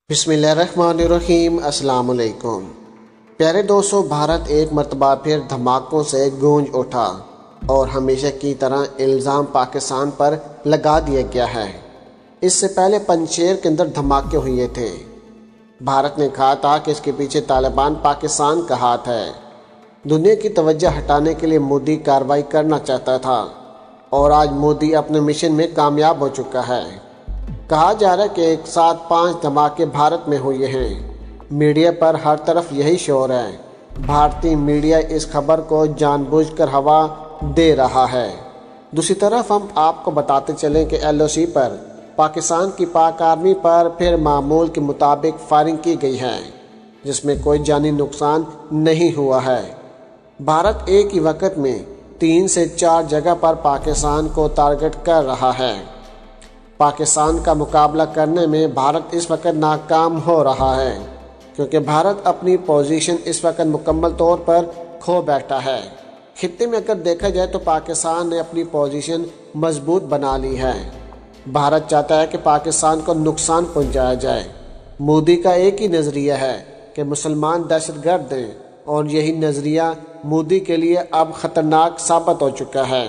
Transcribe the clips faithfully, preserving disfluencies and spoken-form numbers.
بسم اللہ الرحمن الرحیم۔ السلام علیکم پیارے دوستو، بھارت ایک مرتبہ پھر دھماکوں سے گونج اٹھا اور ہمیشہ کی طرح الزام پاکستان پر لگا دیا گیا ہے۔ اس سے پہلے پنجشیر کے اندر دھماکے ہوئے تھے۔ بھارت نے کہا تھا کہ اس کے پیچھے طالبان پاکستان کا ہاتھ ہے۔ دنیا کی توجہ ہٹانے کے لیے مودی کارروائی کرنا چاہتا تھا اور آج مودی اپنے مشن میں کامیاب ہو چکا ہے۔ کہا جا رہا ہے کہ ایک ساتھ پانچ دھماکے بھارت میں ہوئے ہیں۔ میڈیا پر ہر طرف یہی شور ہے۔ بھارتی میڈیا اس خبر کو جان بوجھ کر ہوا دے رہا ہے۔ دوسری طرف ہم آپ کو بتاتے چلیں کہ ایل او سی پر پاکستان کی پاک آرمی پر پھر معمول کے مطابق فائرنگ کی گئی ہے، جس میں کوئی جانی نقصان نہیں ہوا ہے۔ بھارت ایک ہی وقت میں تین سے چار جگہ پر پاکستان کو ٹارگٹ کر رہا ہے۔ پاکستان کا مقابلہ کرنے میں بھارت اس وقت ناکام ہو رہا ہے، کیونکہ بھارت اپنی پوزیشن اس وقت مکمل طور پر کھو بیٹھا ہے۔ خطے میں اگر دیکھا جائے تو پاکستان نے اپنی پوزیشن مضبوط بنا لی ہے۔ بھارت چاہتا ہے کہ پاکستان کو نقصان پہنچایا جائے۔ مودی کا ایک ہی نظریہ ہے کہ مسلمان دہشت گرد ہیں، اور یہی نظریہ مودی کے لیے اب خطرناک ثابت ہو چکا ہے۔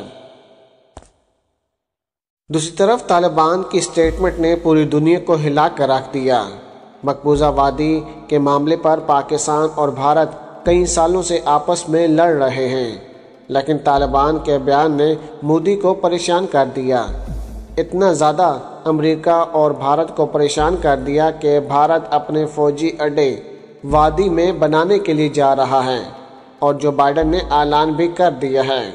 دوسری طرف طالبان کی سٹیٹمنٹ نے پوری دنیا کو ہلا کر رکھ دیا۔ مقبوضہ وادی کے معاملے پر پاکستان اور بھارت کئی سالوں سے آپس میں لڑ رہے ہیں، لیکن طالبان کے بیان نے مودی کو پریشان کر دیا۔ اتنا زیادہ امریکہ اور بھارت کو پریشان کر دیا کہ بھارت اپنے فوجی اڈے وادی میں بنانے کے لیے جا رہا ہے، اور جو بائیڈن نے اعلان بھی کر دیا ہے۔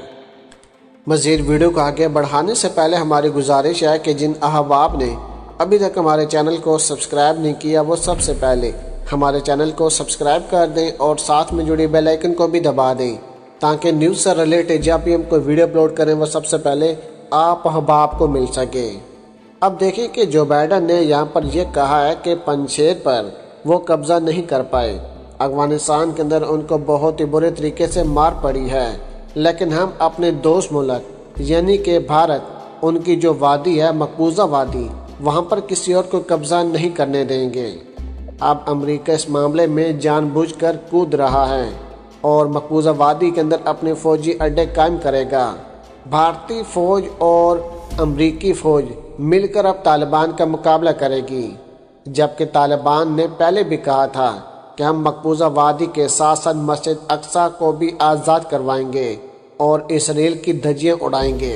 مزید ویڈیو کو آگے بڑھانے سے پہلے ہماری گزارش ہے کہ جن احباب نے ابھی تک ہمارے چینل کو سبسکرائب نہیں کیا، وہ سب سے پہلے ہمارے چینل کو سبسکرائب کر دیں اور ساتھ میں جڑی بیل آئیکن کو بھی دبا دیں، تاکہ نیوز سے ریلیٹڈ جب بھی ہم کوئی ویڈیو اپلوڈ کریں وہ سب سے پہلے آپ احباب کو مل سکے۔ اب دیکھیں کہ جو بائیڈن نے یہاں پر یہ کہا ہے کہ پنجشیر پر وہ قبضہ نہیں کر پائے۔ افغانستان کے اندر ان کو بہت ہی برے طریقے سے مار پڑی ہے، لیکن ہم اپنے دوست ملک یعنی کہ بھارت، ان کی جو وادی ہے مقبوضہ وادی، وہاں پر کسی اور کو قبضہ نہیں کرنے دیں گے۔ اب امریکہ اس معاملے میں جان بوجھ کر کود رہا ہے اور مقبوضہ وادی کے اندر اپنے فوجی اڈے قائم کرے گا۔ بھارتی فوج اور امریکی فوج مل کر اب طالبان کا مقابلہ کرے گی، جبکہ طالبان نے پہلے بھی کہا تھا کہ ہم مقبوضہ وادی کے ساتھ ساتھ مسجد اقصی کو بھی آزاد کروائیں گے اور اسرائیل کی دھجیاں اڑائیں گے۔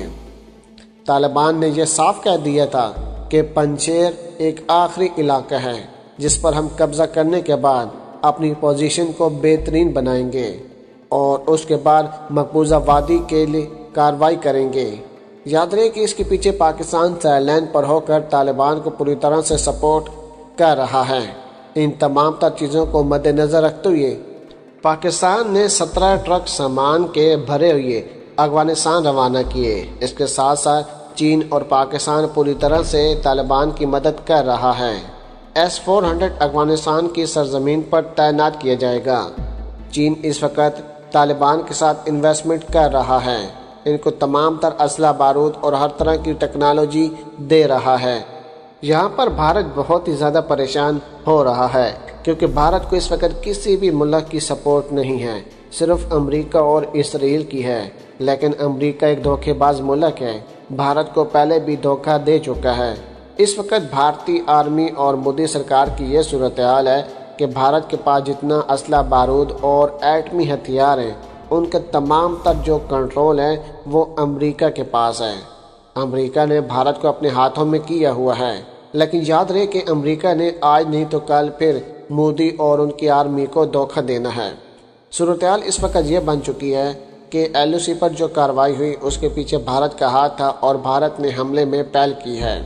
طالبان نے یہ صاف کہہ دیا تھا کہ پنجشیر ایک آخری علاقہ ہے جس پر ہم قبضہ کرنے کے بعد اپنی پوزیشن کو بہترین بنائیں گے اور اس کے بعد مقبوضہ وادی کے لیے کارروائی کریں گے۔ یاد رہے کہ اس کے پیچھے پاکستان سائیڈ لائن پر ہو کر طالبان کو پوری طرح سے سپورٹ کر رہا ہے۔ ان تمام تر چیزوں کو مد نظر رکھتے ہوئے پاکستان نے سترہ ٹرک سامان کے بھرے ہوئے افغانستان روانہ کیے۔ اس کے ساتھ ساتھ چین اور پاکستان پوری طرح سے طالبان کی مدد کر رہا ہے۔ ایس فور ہنڈریڈ افغانستان کی سرزمین پر تعینات کیا جائے گا۔ چین اس وقت طالبان کے ساتھ انویسٹمنٹ کر رہا ہے، ان کو تمام تر اسلحہ بارود اور ہر طرح کی ٹیکنالوجی دے رہا ہے۔ یہاں پر بھارت بہت ہی زیادہ پریشان ہو رہا ہے، کیونکہ بھارت کو اس وقت کسی بھی ملک کی سپورٹ نہیں ہے، صرف امریکہ اور اسرائیل کی ہے۔ لیکن امریکہ ایک دھوکے باز ملک ہے، بھارت کو پہلے بھی دھوکہ دے چکا ہے۔ اس وقت بھارتی آرمی اور مودی سرکار کی یہ صورتحال ہے کہ بھارت کے پاس جتنا اسلحہ بارود اور ایٹمی ہتھیار ہیں، ان کے تمام تر جو کنٹرول ہے وہ امریکہ کے پاس ہے۔ امریکہ نے بھارت کو اپنے ہاتھوں میں کیا ہوا ہے، لیکن یاد رہے کہ امریکہ نے آج نہیں تو کل پھر مودی اور ان کی آرمی کو دھوکہ دینا ہے۔ صورتحال اس وقت یہ بن چکی ہے کہ ایل او سی پر جو کارروائی ہوئی اس کے پیچھے بھارت کا ہاتھ تھا اور بھارت نے حملے میں پہل کی ہے۔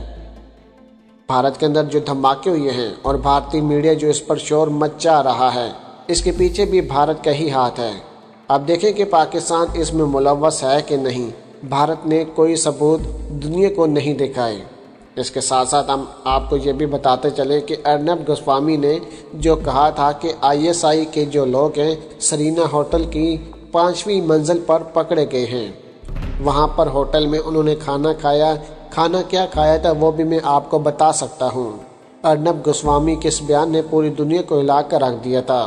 بھارت کے اندر جو دھماکے ہوئے ہیں اور بھارتی میڈیا جو اس پر شور مچا رہا ہے، اس کے پیچھے بھی بھارت کا ہی ہاتھ ہے۔ اب دیکھیں کہ پاکستان اس میں ملوث ہے کہ نہیں۔ بھارت نے کوئی ثبوت دنیا کو نہیں دکھائے۔ اس کے ساتھ ساتھ ہم آپ کو یہ بھی بتاتے چلیں کہ ارنب گوسوامی نے جو کہا تھا کہ آئی ایس آئی کے جو لوگ ہیں سرینا ہوٹل کی پانچویں منزل پر پکڑے گئے ہیں۔ وہاں پر ہوٹل میں انہوں نے کھانا کھایا۔ کھانا کیا کھایا تھا وہ بھی میں آپ کو بتا سکتا ہوں۔ ارنب گوسوامی کے اس بیان نے پوری دنیا کو ہلا کر رکھ دیا تھا،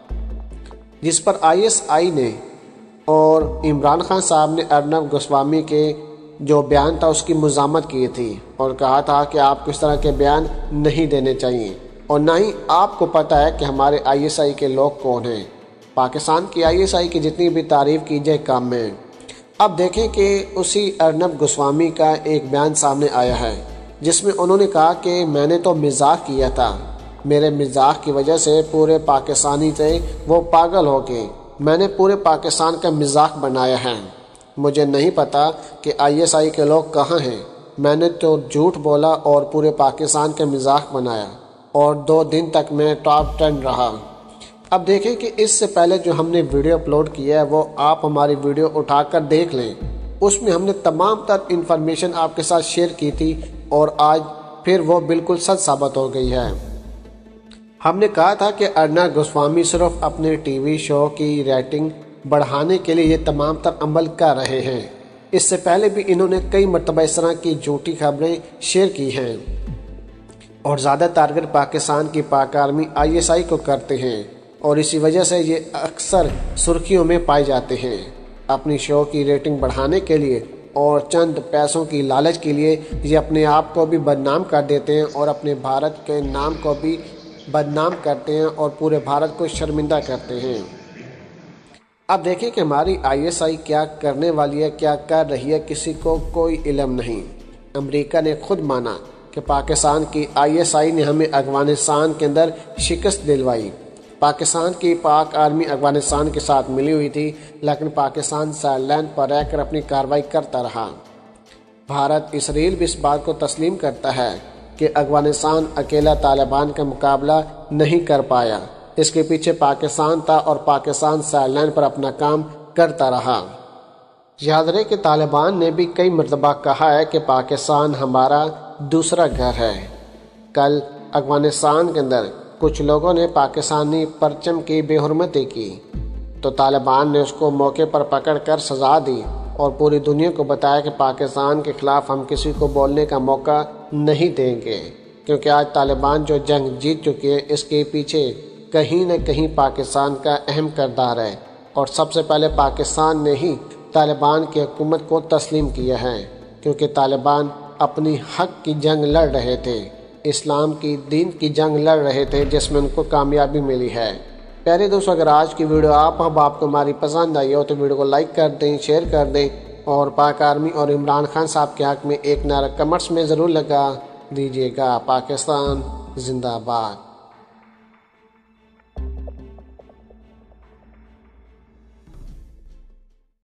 جس پر آئی ایس آئی نے اور عمران خان صاحب نے ارنب گوسوامی کے جو بیان تھا اس کی مذمت کی تھی اور کہا تھا کہ آپ کو اس طرح کے بیان نہیں دینے چاہیے، اور نہ ہی آپ کو پتہ ہے کہ ہمارے آئی ایس آئی کے لوگ کون ہیں۔ پاکستان کی آئی ایس آئی کی جتنی بھی تعریف کی جائے کام میں۔ اب دیکھیں کہ اسی ارنب گوسوامی کا ایک بیان سامنے آیا ہے جس میں انہوں نے کہا کہ میں نے تو مزاح کیا تھا، میرے مزاح کی وجہ سے پورے پاکستانی تھے وہ پاگل ہو گئے، میں نے پورے پاکستان کا مزاح بنایا ہے، مجھے نہیں پتا کہ آئی ایس آئی کے لوگ کہاں ہیں، میں نے تو جھوٹ بولا اور پورے پاکستان کا مزاح بنایا اور دو دن تک میں ٹاپ ٹین رہا۔ اب دیکھیں کہ اس سے پہلے جو ہم نے ویڈیو اپلوڈ کیا ہے وہ آپ ہماری ویڈیو اٹھا کر دیکھ لیں، اس میں ہم نے تمام تر انفارمیشن آپ کے ساتھ شیئر کی تھی اور آج پھر وہ بالکل سچ ثابت ہو گئی ہے۔ ہم نے کہا تھا کہ ارنب گوسوامی صرف اپنے ٹی وی شو کی ریٹنگ بڑھانے کے لیے یہ تمام تر عمل کر رہے ہیں، اس سے پہلے بھی انہوں نے کئی مرتبہ اس طرح کی جھوٹی خبریں شیئر کی ہیں اور زیادہ ٹارگٹ پاکستان کی پاک آرمی آئی ایس آئی کو کرتے ہیں اور اسی وجہ سے یہ اکثر سرخیوں میں پائے جاتے ہیں۔ اپنی شو کی ریٹنگ بڑھانے کے لیے اور چند پیسوں کی لالچ کے لیے یہ اپنے آپ کو بھی بدنام کر دیتے ہیں اور اپنے بھارت کے نام کو بھی بدنام کرتے ہیں اور پورے بھارت کو شرمندہ کرتے ہیں۔ اب دیکھیں کہ ہماری آئی ایس آئی کیا کرنے والی ہے، کیا کر رہی ہے، کسی کو کوئی علم نہیں۔ امریکہ نے خود مانا کہ پاکستان کی آئی ایس آئی نے ہمیں افغانستان کے اندر شکست دلوائی۔ پاکستان کی پاک آرمی افغانستان کے ساتھ ملی ہوئی تھی لیکن پاکستان سائیڈ لائن پر رہ کر اپنی کارروائی کرتا رہا۔ بھارت اسرائیل بھی اس بات کو تسلیم کرتا ہے کہ افغانستان اکیلا طالبان کا مقابلہ نہیں کر پایا، اس کے پیچھے پاکستان تھا اور پاکستان سائیڈ لائن پر اپنا کام کرتا رہا۔ یاد رہے کہ طالبان نے بھی کئی مرتبہ کہا ہے کہ پاکستان ہمارا دوسرا گھر ہے۔ کل افغانستان کے اندر کچھ لوگوں نے پاکستانی پرچم کی بے حرمتی کی تو طالبان نے اس کو موقع پر پکڑ کر سزا دی اور پوری دنیا کو بتایا کہ پاکستان کے خلاف ہم کسی کو بولنے کا موقع نہیں دیں گے، کیونکہ آج طالبان جو جنگ جیت چکے ہیں اس کے پیچھے کہیں نہ کہیں پاکستان کا اہم کردار ہے اور سب سے پہلے پاکستان نے ہی طالبان کی حکومت کو تسلیم کیا ہے، کیونکہ طالبان اپنی حق کی جنگ لڑ رہے تھے، اسلام کی دین کی جنگ لڑ رہے تھے جس میں ان کو کامیابی ملی ہے۔ پیارے دوستو، اگر آج کی ویڈیو آپ اب آپ کو ہماری پسند آئی ہو تو ویڈیو کو لائک کر دیں، شیئر کر دیں اور پاک آرمی اور عمران خان صاحب کے حق میں ایک نعرہ کمنٹس میں ضرور لگا دیجیے گا۔ پاکستان زندہ باد۔